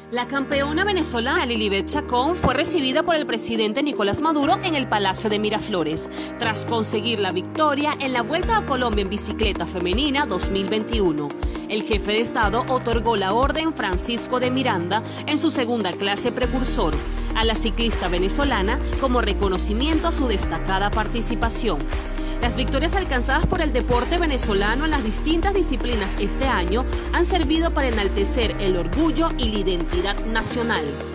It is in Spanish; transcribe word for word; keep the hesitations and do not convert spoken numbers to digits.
La campeona venezolana Lilibet Chacón fue recibida por el presidente Nicolás Maduro en el Palacio de Miraflores, tras conseguir la victoria en la Vuelta a Colombia en bicicleta femenina dos mil veintiuno. El jefe de Estado otorgó la Orden Francisco de Miranda en su segunda clase precursor a la ciclista venezolana como reconocimiento a su destacada participación. Las victorias alcanzadas por el deporte venezolano en las distintas disciplinas este año han servido para enaltecer el orgullo y la identidad nacional.